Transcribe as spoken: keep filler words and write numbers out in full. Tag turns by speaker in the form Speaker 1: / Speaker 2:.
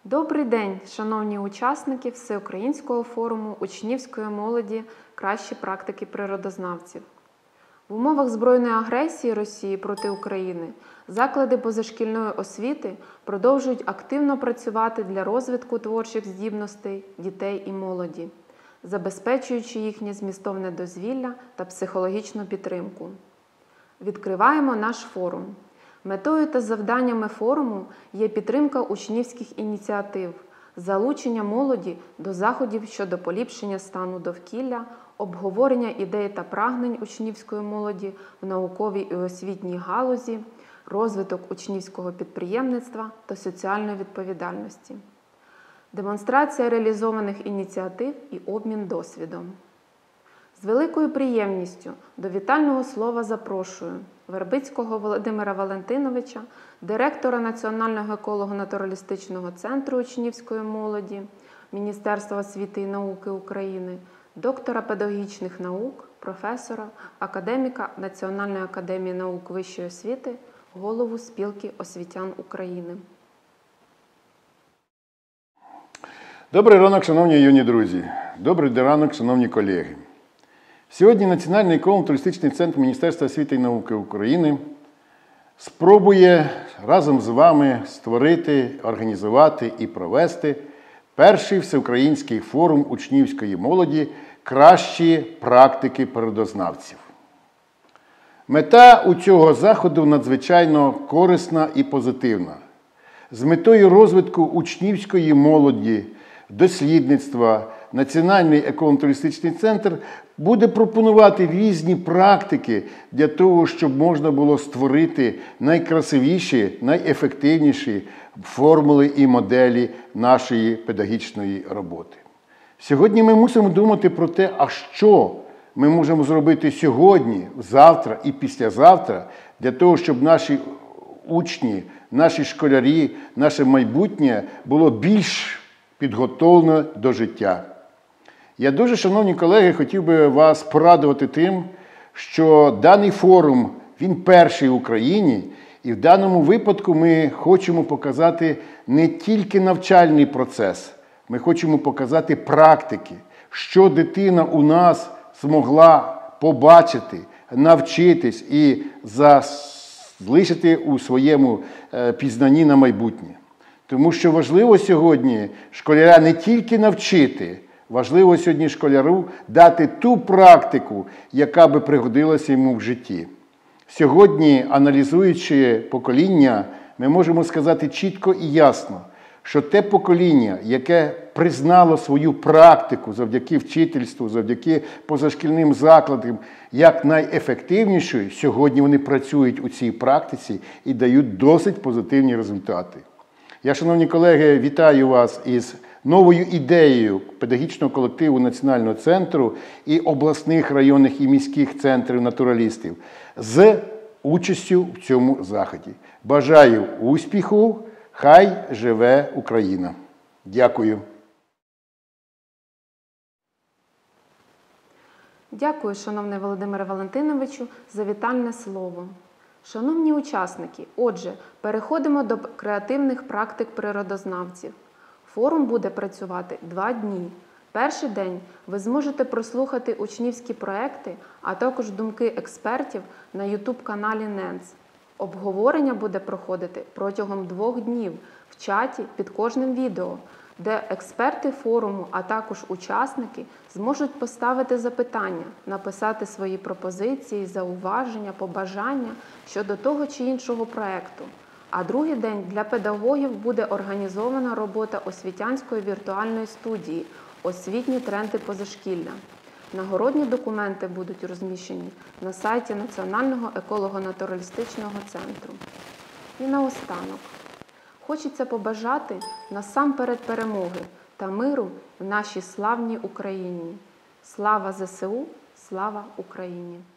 Speaker 1: Добрий день, шановні учасники Всеукраїнського форуму учнівської молоді «Кращі практики природознавців». В умовах збройної агресії Росії проти України заклади позашкільної освіти продовжують активно працювати для розвитку творчих здібностей дітей і молоді, забезпечуючи їхнє змістовне дозвілля та психологічну підтримку. Відкриваємо наш форум. Метою та завданнями форуму є підтримка учнівських ініціатив, залучення молоді до заходів щодо поліпшення стану довкілля, обговорення ідей та прагнень учнівської молоді в науковій і освітній галузі, розвиток учнівського підприємництва та соціальної відповідальності, демонстрація реалізованих ініціатив і обмін досвідом. З великою приємністю до вітального слова запрошую Вербицького Володимира Валентиновича, директора Національного еколого-натуралістичного центру учнівської молоді Міністерства освіти і науки України, доктора педагогічних наук, професора, академіка Національної академії наук вищої освіти, голову Спілки освітян України.
Speaker 2: Добрий ранок, шановні юні друзі. Добрий ранок, шановні колеги. Сьогодні Національний еколого-натуралістичний центр Міністерства освіти і науки України спробує разом з вами створити, організувати і провести перший всеукраїнський форум учнівської молоді «Кращі практики природознавців». Мета у цього заходу надзвичайно корисна і позитивна. З метою розвитку учнівської молоді, дослідництва, Національний еколого-натуралістичний центр буде пропонувати різні практики для того, щоб можна було створити найкрасивіші, найефективніші формули і моделі нашої педагогічної роботи. Сьогодні ми мусимо думати про те, а що ми можемо зробити сьогодні, завтра і післязавтра для того, щоб наші учні, наші школярі, наше майбутнє було більш підготовлено до життя. Я дуже, шановні колеги, хотів би вас порадувати тим, що даний форум, він перший в Україні, і в даному випадку ми хочемо показати не тільки навчальний процес, ми хочемо показати практики, що дитина у нас змогла побачити, навчитись і залишити у своєму пізнанні на майбутнє. Тому що важливо сьогодні школяра не тільки навчити, важливо сьогодні школяру дати ту практику, яка би пригодилася йому в житті. Сьогодні, аналізуючи покоління, ми можемо сказати чітко і ясно, що те покоління, яке признало свою практику завдяки вчительству, завдяки позашкільним закладам, як найефективнішою, сьогодні вони працюють у цій практиці і дають досить позитивні результати. Я, шановні колеги, вітаю вас із новою ідеєю педагогічного колективу Національного центру і обласних, районних і міських центрів натуралістів з участю в цьому заході. Бажаю успіху, хай живе Україна! Дякую.
Speaker 1: Дякую, шановний Володимире Валентиновичу, за вітальне слово. Шановні учасники, отже, переходимо до креативних практик природознавців. Форум буде працювати два дні. Перший день ви зможете прослухати учнівські проекти, а також думки експертів на ютуб-каналі НЕНС. Обговорення буде проходити протягом двох днів в чаті під кожним відео, де експерти форуму, а також учасники зможуть поставити запитання, написати свої пропозиції, зауваження, побажання щодо того чи іншого проекту. А другий день для педагогів буде організована робота освітянської віртуальної студії «Освітні тренди позашкілля». Нагородні документи будуть розміщені на сайті Національного еколого-натуралістичного центру. І наостанок. Хочеться побажати насамперед перемоги та миру в нашій славній Україні. Слава ЗСУ, слава Україні!